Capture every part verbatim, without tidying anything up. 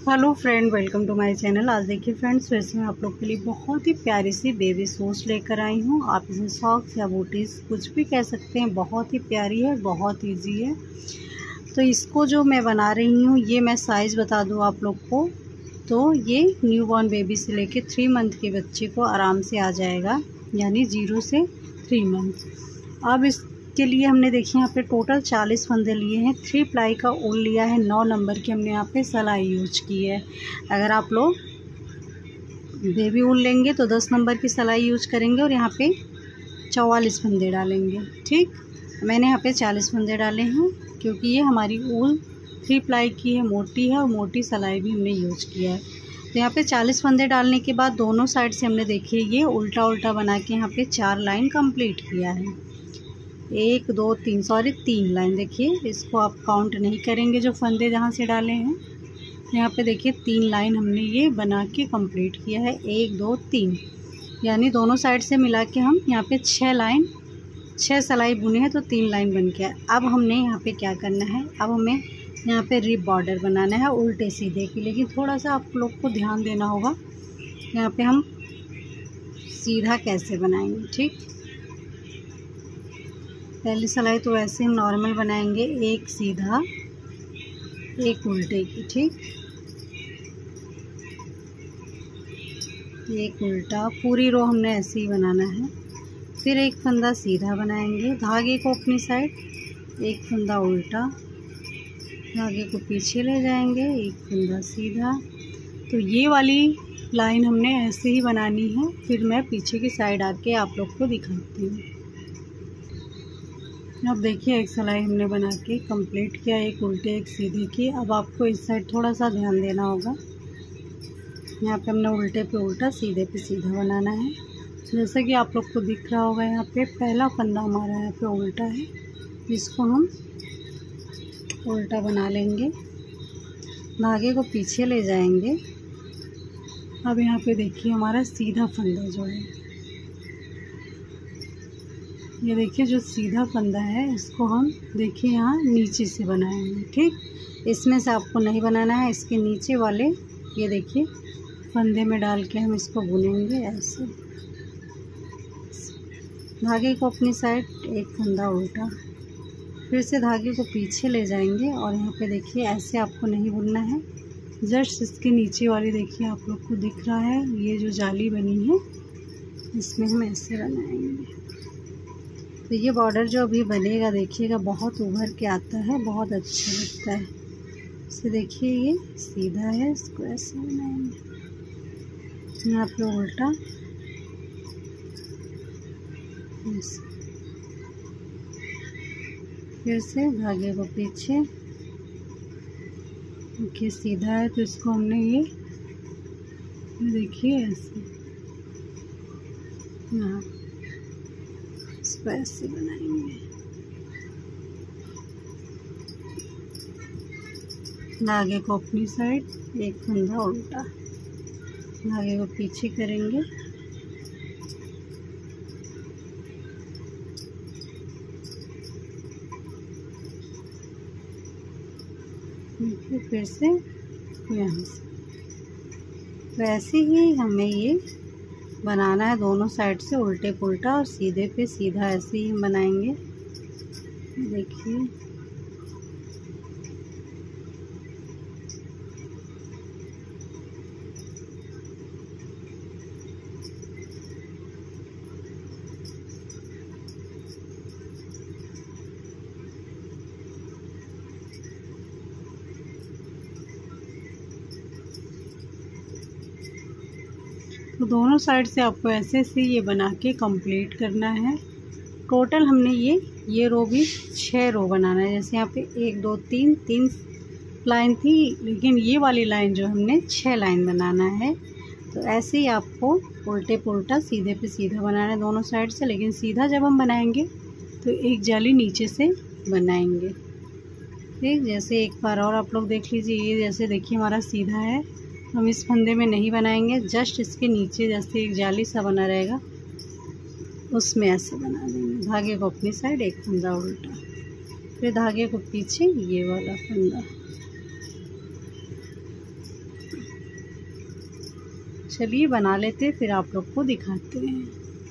Hello friend, welcome to my channel. आज देखिए friends, वैसे मैं आप लोग के लिए बहुत ही प्यारी सी बेबी सूट्स लेकर आई हूँ। आप इसे सॉक्स या बूटीज कुछ भी कह सकते हैं। बहुत ही प्यारी है, बहुत इजी है। तो इसको जो मैं बना रही हूँ, ये मैं साइज़ बता दूँ आप लोग को, तो ये न्यू बॉर्न बेबी से लेके थ्री मंथ के बच्चे को आराम से आ जाएगा, यानी जीरो से थ्री मंथ। अब इस के लिए हमने देखिए यहाँ पे टोटल चालीस फंदे लिए हैं। थ्री प्लाई का ऊन लिया है, नौ नंबर की हमने यहाँ पे सिलाई यूज की है। अगर आप लोग बेबी ऊन लेंगे तो दस नंबर की सिलाई यूज करेंगे और यहाँ पे चौवालीस फंदे डालेंगे। ठीक, मैंने यहाँ पे चालीस फंदे डाले हैं क्योंकि ये हमारी ऊन थ्री प्लाई की है, मोटी है और मोटी सिलाई भी हमने यूज किया है। तो यहाँ पे चालीस फंदे डालने के बाद दोनों साइड से हमने देखिए ये उल्टा उल्टा बना के यहाँ पे चार लाइन कंप्लीट किया है। एक दो तीन सॉरी तीन लाइन, देखिए इसको आप काउंट नहीं करेंगे जो फंदे जहाँ से डाले हैं। यहाँ पे देखिए तीन लाइन हमने ये बना के कंप्लीट किया है, एक दो तीन, यानी दोनों साइड से मिला के हम यहाँ पे छः लाइन छः सिलाई बुने हैं तो तीन लाइन बन गया। अब हमने यहाँ पे क्या करना है, अब हमें यहाँ पे रिब बॉर्डर बनाना है उल्टे सीधे की, लेकिन थोड़ा सा आप लोग को ध्यान देना होगा। यहाँ पे हम सीधा कैसे बनाएंगे। ठीक, पहली सिलाई तो वैसे हम नॉर्मल बनाएंगे, एक सीधा एक उल्टे की। ठीक, एक उल्टा, पूरी रो हमने ऐसे ही बनाना है। फिर एक फंदा सीधा बनाएंगे, धागे को अपनी साइड, एक फंदा उल्टा, धागे को पीछे ले जाएंगे, एक फंदा सीधा। तो ये वाली लाइन हमने ऐसे ही बनानी है। फिर मैं पीछे की साइड आके आप लोग को दिखाती हूँ। अब देखिए एक सिलाई हमने बना के कंप्लीट किया, एक उल्टे एक सीधे की। अब आपको इस साइड थोड़ा सा ध्यान देना होगा। यहाँ पे हमने उल्टे पे उल्टा, सीधे पे सीधा बनाना है। जैसा कि आप लोग को दिख रहा होगा, यहाँ पे पहला फंदा हमारा यहाँ पे उल्टा है, इसको हम उल्टा बना लेंगे, धागे को पीछे ले जाएंगे। अब यहाँ पे देखिए हमारा सीधा फंदा जो है, ये देखिए जो सीधा फंदा है, इसको हम देखिए यहाँ नीचे से बनाएंगे। ठीक, इसमें से आपको नहीं बनाना है, इसके नीचे वाले ये देखिए फंदे में डाल के हम इसको बुनेंगे ऐसे। धागे को अपनी साइड, एक फंदा उल्टा, फिर से धागे को पीछे ले जाएंगे और यहाँ पे देखिए ऐसे आपको नहीं बुनना है, जस्ट इसके नीचे वाली देखिए आप लोग को दिख रहा है, ये जो जाली बनी है इसमें हम ऐसे बनाएंगे। तो ये बॉर्डर जो अभी बनेगा देखिएगा बहुत उभर के आता है, बहुत अच्छा लगता है। इसे देखिए ये सीधा है, इसको ऐसे बनाएंगे, यहाँ पे उल्टा ऐसे, फिर से धागे को पीछे। देखिए सीधा है तो इसको हमने ये देखिए ऐसे यहाँ इसको ऐसे बनाएंगे, धागे को अपनी साइड, एक फंदा उल्टा, धागे को पीछे करेंगे, फिर से यहाँ से। तो ऐसे ही हमें ये बनाना है, दोनों साइड से उल्टे पुल्टा और सीधे पे सीधा, ऐसे ही हम बनाएंगे। देखिए तो दोनों साइड से आपको ऐसे से ये बना के कंप्लीट करना है। टोटल हमने ये ये रो भी छः रो बनाना है। जैसे यहाँ पे एक दो तीन तीन लाइन थी, लेकिन ये वाली लाइन जो हमने छः लाइन बनाना है। तो ऐसे ही आपको उल्टे पुल्टा, सीधे पे सीधा बनाना है दोनों साइड से, लेकिन सीधा जब हम बनाएंगे तो एक जाली नीचे से बनाएंगे। ठीक, जैसे एक बार और आप लोग देख लीजिए, ये जैसे देखिए हमारा सीधा है, हम इस फंदे में नहीं बनाएंगे, जस्ट इसके नीचे जैसे एक जाली सा बना रहेगा उसमें ऐसे बना देंगे। धागे को अपनी साइड, एक फंदा उल्टा, फिर धागे को पीछे ये वाला फंदा, चलिए बना लेते, फिर आप लोग को दिखाते हैं।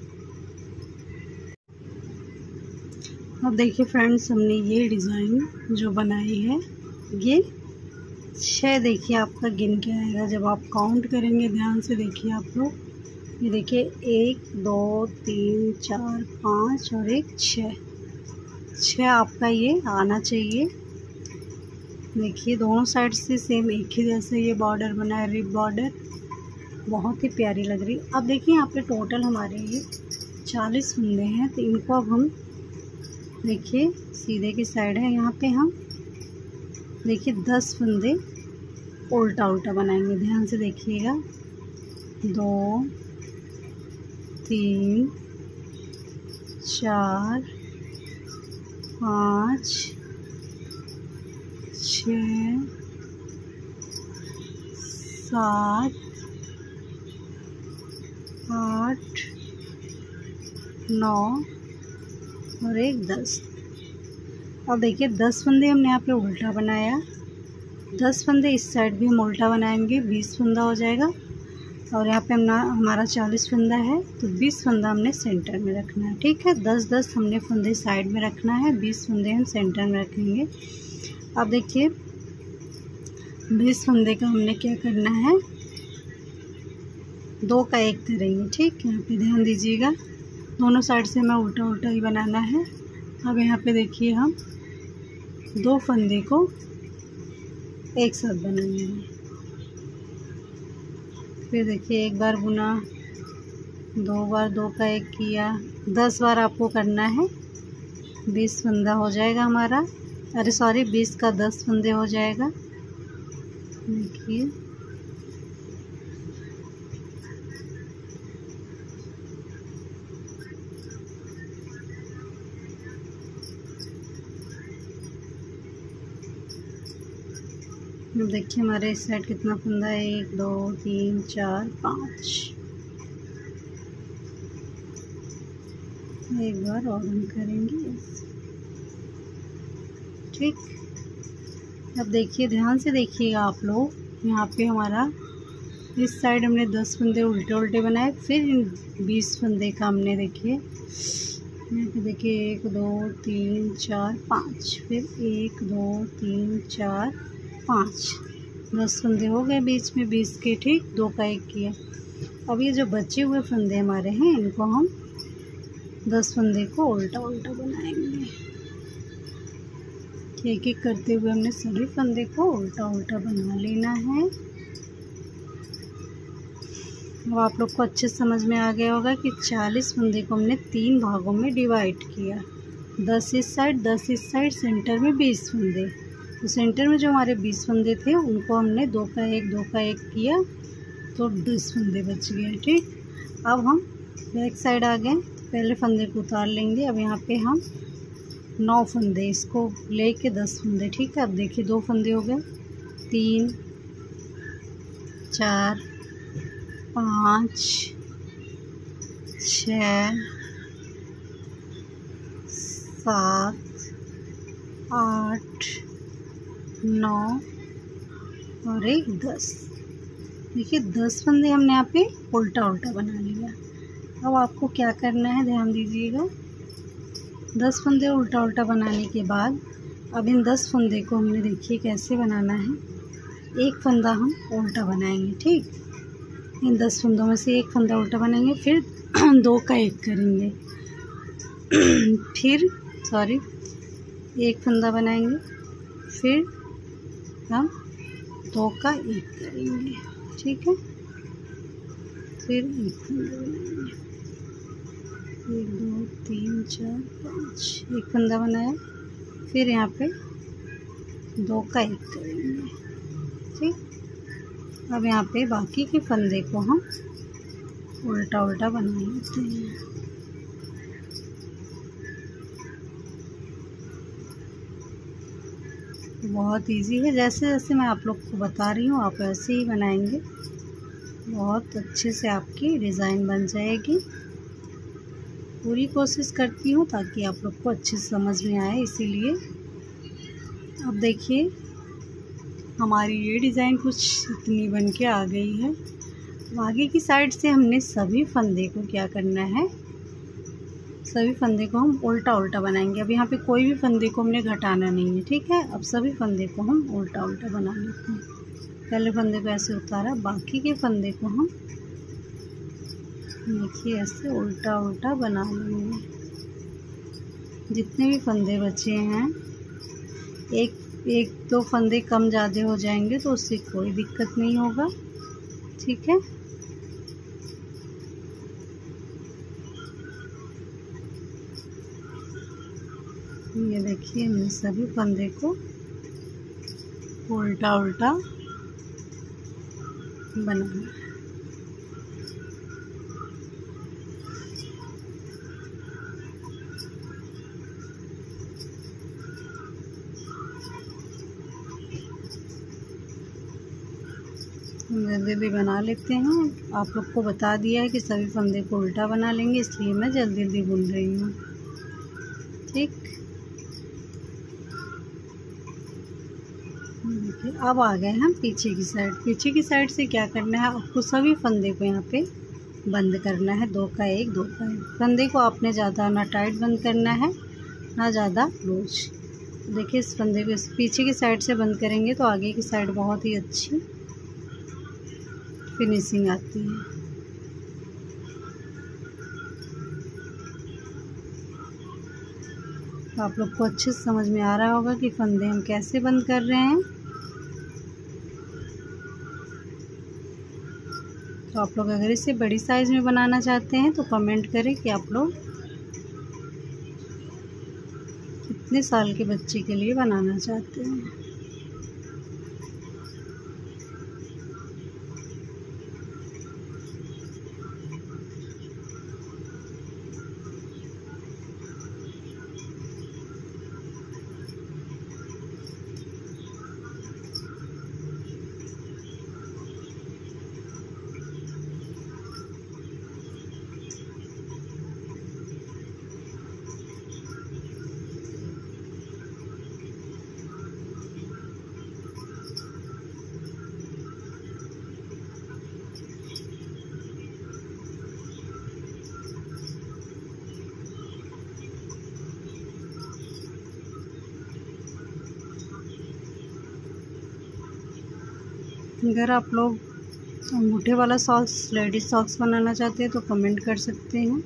अब देखिए फ्रेंड्स, हमने ये डिज़ाइन जो बनाई है, ये छः देखिए आपका गिन के आएगा। जब आप काउंट करेंगे ध्यान से देखिए आप लोग, ये देखिए एक दो तीन चार पाँच और एक छः, छः आपका ये आना चाहिए। देखिए दोनों साइड से सेम एक ही जैसे ये बॉर्डर बना है, रिब बॉर्डर, बहुत ही प्यारी लग रही। अब देखिए यहाँ पे टोटल हमारे ये चालीस फंदे हैं, तो इनको अब हम देखिए सीधे की साइड है, यहाँ पे हम देखिए दस फंदे उल्टा उल्टा बनाएंगे। ध्यान से देखिएगा, दो तीन चार पाँच छः सात आठ नौ और एक दस। अब देखिए दस फंदे हमने यहाँ पे उल्टा बनाया, दस फंदे इस साइड भी हम उल्टा बनाएंगे, बीस फंदा हो जाएगा। और यहाँ पे हमने हमारा चालीस फंदा है, तो बीस फंदा हमने सेंटर में रखना है। ठीक है, दस दस हमने फंदे साइड में रखना है, बीस फंदे हम सेंटर में रखेंगे। अब देखिए बीस फंदे का हमने क्या करना है, दो का एक करेंगे। ठीक है, यहाँ पे ध्यान दीजिएगा, दोनों साइड से हमें उल्टा उल्टा ही बनाना है। अब यहाँ पे देखिए हम दो फंदे को एक साथ बनाएंगे। फिर देखिए एक बार बुना, दो बार दो का एक किया, दस बार आपको करना है, बीस फंदा हो जाएगा हमारा। अरे सॉरी, बीस का दस फंदे हो जाएगा। देखिए अब देखिए हमारे इस साइड कितना फंदा है, एक दो तीन चार पाँच। एक बार और हम करेंगे। ठीक, अब देखिए ध्यान से देखिएगा आप लोग, यहाँ पे हमारा इस साइड हमने दस फंदे उल्टे उल्टे बनाए, फिर इन बीस फंदे का हमने देखिए यहाँ पे देखिए एक दो तीन चार पाँच, फिर एक दो तीन चार पाँच, दस फंदे हो गए बीच में बीस के। ठीक, दो का एक किया। अब ये जो बचे हुए फंदे हमारे हैं, इनको हम दस फंदे को उल्टा उल्टा बनाएंगे। एक एक करते हुए हमने सभी फंदे को उल्टा उल्टा बना लेना है। अब आप लोग को अच्छे समझ में आ गया होगा कि चालीस फंदे को हमने तीन भागों में डिवाइड किया, दस इस साइड दस इस साइड, सेंटर में बीस फंदे। तो सेंटर में जो हमारे बीस फंदे थे उनको हमने दो का एक दो का एक किया, तो दस फंदे बच गए। ठीक, अब हम बैक साइड आ गए, पहले फंदे को उतार लेंगे। अब यहाँ पे हम नौ फंदे, इसको लेके दस फंदे। ठीक है, अब देखिए दो फंदे हो गए, तीन चार पाँच छः सात आठ नौ और एक दस। देखिए दस फंदे हमने यहाँ पे उल्टा उल्टा बना लिया। अब आपको क्या करना है, ध्यान दीजिएगा, दस फंदे उल्टा उल्टा बनाने के बाद अब इन दस फंदे को हमने देखिए कैसे बनाना है, एक फंदा हम उल्टा बनाएंगे। ठीक, इन दस फंदों में से एक फंदा उल्टा बनाएंगे, फिर दो का एक करेंगे, फिर सॉरी एक फंदा बनाएंगे, फिर हम दो का एक करेंगे। ठीक है, फिर एक फंदा बनाएंगे, एक दो तीन चार पाँच, एक फंदा बनाया, फिर यहाँ पे दो का एक करेंगे। ठीक, अब यहाँ पे बाकी के फंदे को हम उल्टा उल्टा बना लेते हैं। बहुत इजी है, जैसे जैसे मैं आप लोग को बता रही हूँ आप वैसे ही बनाएंगे, बहुत अच्छे से आपकी डिज़ाइन बन जाएगी। पूरी कोशिश करती हूँ ताकि आप लोग को अच्छे से समझ में आए, इसीलिए। अब देखिए हमारी ये डिज़ाइन कुछ इतनी बन के आ गई है। आगे की साइड से हमने सभी फंदे को क्या करना है, सभी फंदे को हम उल्टा उल्टा बनाएंगे। अब यहाँ पे कोई भी फंदे को हमने घटाना नहीं है, ठीक है। अब सभी फंदे को हम उल्टा उल्टा बना लेते हैं। पहले फंदे को ऐसे उतारा, बाकी के फंदे को हम देखिए ऐसे उल्टा उल्टा बना लेंगे। जितने भी फंदे बचे हैं, एक एक दो फंदे कम ज़्यादा हो जाएंगे तो उससे कोई दिक्कत नहीं होगा, ठीक है। ये देखिए हमने सभी फंदे को उल्टा उल्टा बनाना है। जल्दी जल्दी बना लेते हैं। आप लोग को बता दिया है कि सभी फंदे को उल्टा बना लेंगे, इसलिए मैं जल्दी जल्दी बुन रही हूँ, ठीक। देखिए अब आ गए हम पीछे की साइड। पीछे की साइड से क्या करना है, आपको सभी फंदे को यहाँ पे बंद करना है, दो का एक दो का एक। फंदे को आपने ज़्यादा ना टाइट बंद करना है ना ज़्यादा लूज। देखिए इस फंदे को इस पीछे की साइड से बंद करेंगे तो आगे की साइड बहुत ही अच्छी फिनिशिंग आती है। तो आप लोग को अच्छे से समझ में आ रहा होगा कि फंदे हम कैसे बंद कर रहे हैं। तो आप लोग अगर इसे बड़ी साइज़ में बनाना चाहते हैं तो कमेंट करें कि आप लोग कितने साल के बच्चे के लिए बनाना चाहते हैं। अगर आप लोग अंगूठे वाला सॉक्स लेडीज सॉक्स बनाना चाहते हैं तो कमेंट कर सकते हैं।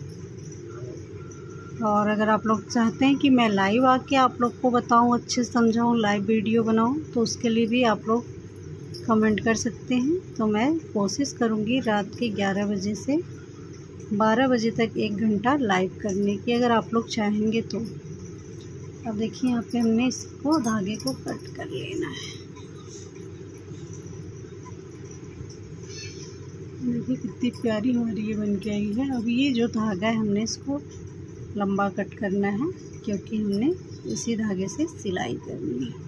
और अगर आप लोग चाहते हैं कि मैं लाइव आके आप लोग को बताऊं, अच्छे से समझाऊं, लाइव वीडियो बनाऊं, तो उसके लिए भी आप लोग कमेंट कर सकते हैं। तो मैं कोशिश करूंगी रात के ग्यारह बजे से बारह बजे तक एक घंटा लाइव करने की, अगर आप लोग चाहेंगे तो। अब देखिए यहाँ पे हमने इसको धागे को कट कर लेना है। देखिए कितनी प्यारी हमारी ये बन के आई है। अब ये जो धागा है हमने इसको लंबा कट करना है, क्योंकि हमने इसी धागे से सिलाई करनी है।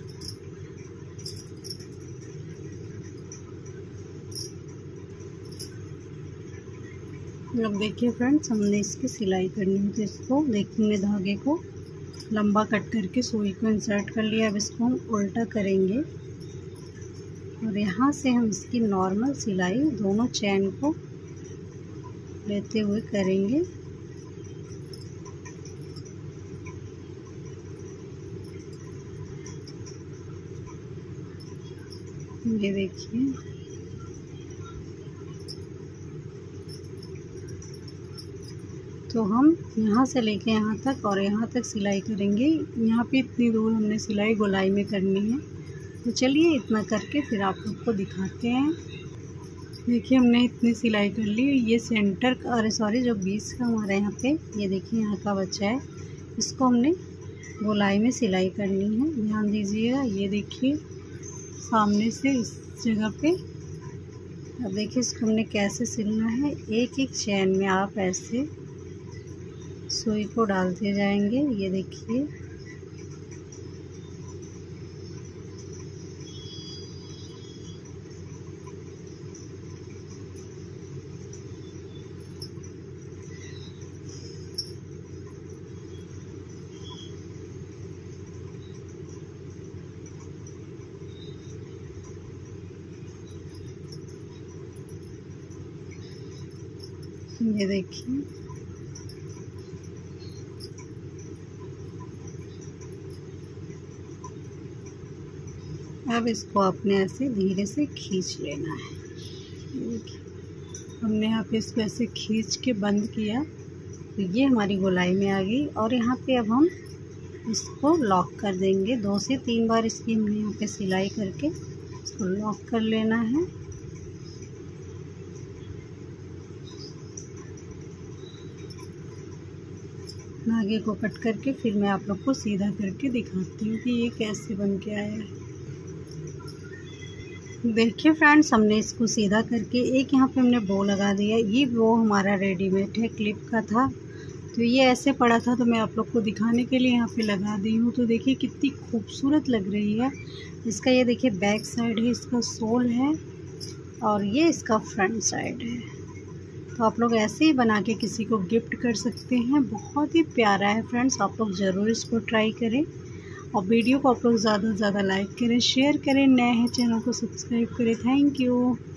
अब देखिए फ्रेंड्स, हमने इसकी सिलाई करनी है तो इसको देखिए धागे को लंबा कट करके सुई को इंसर्ट कर लिया। अब इसको हम उल्टा करेंगे और यहाँ से हम इसकी नॉर्मल सिलाई दोनों चैन को लेते हुए करेंगे। ये देखिए तो हम यहाँ से लेके यहाँ तक और यहाँ तक सिलाई करेंगे। यहाँ पे इतनी दूर हमने सिलाई गोलाई में करनी है। तो चलिए इतना करके फिर आप लोग को दिखाते हैं। देखिए हमने इतनी सिलाई कर ली। ये सेंटर का, अरे सॉरी, जो बीच का हमारे यहाँ पे ये देखिए यहाँ का बच्चा है, इसको हमने गोलाई में सिलाई करनी है। ध्यान दीजिएगा, ये देखिए सामने से इस जगह पे। अब देखिए इसको हमने कैसे सिलना है। एक एक चैन में आप ऐसे सुई को डालते जाएंगे। ये देखिए ये देखिए, अब इसको आपने ऐसे धीरे से खींच लेना है। देखिए, हमने यहाँ पे इसको ऐसे खींच के बंद किया तो ये हमारी गोलाई में आ गई। और यहाँ पे अब हम इसको लॉक कर देंगे। दो से तीन बार इसकी हमने यहाँ पे सिलाई करके इसको लॉक कर लेना है। धागे को कट करके फिर मैं आप लोग को सीधा करके दिखाती हूँ कि ये कैसे बन के आया है। देखिए फ्रेंड्स, हमने इसको सीधा करके एक यहाँ पे हमने बो लगा दिया। ये बो हमारा रेडीमेड है, क्लिप का था, तो ये ऐसे पड़ा था तो मैं आप लोग को दिखाने के लिए यहाँ पे लगा दी हूँ। तो देखिए कितनी खूबसूरत लग रही है। इसका ये देखिए बैक साइड है, इसका सोल है और ये इसका फ्रंट साइड है। तो आप लोग ऐसे ही बना के किसी को गिफ्ट कर सकते हैं। बहुत ही प्यारा है फ्रेंड्स, आप लोग ज़रूर इसको ट्राई करें और वीडियो को आप लोग ज़्यादा से ज़्यादा लाइक करें, शेयर करें, नए हैं चैनल को सब्सक्राइब करें। Thank you.